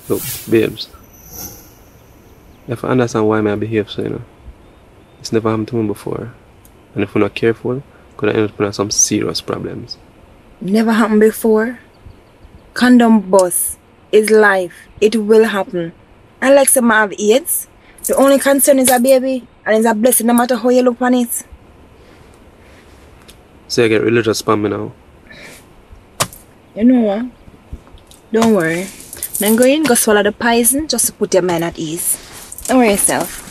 Look, babes. If I understand why I behave so, it's never happened to me before. And if we're not careful, could I end up with some serious problems. Never happened before. Condom bust is life. It will happen. And like some have AIDS, the only concern is a baby, and it's a blessing no matter how you look on it. So I get religious spam me now. You know what? Don't worry. Then go in, go swallow the poison just to put your mind at ease. Don't worry yourself.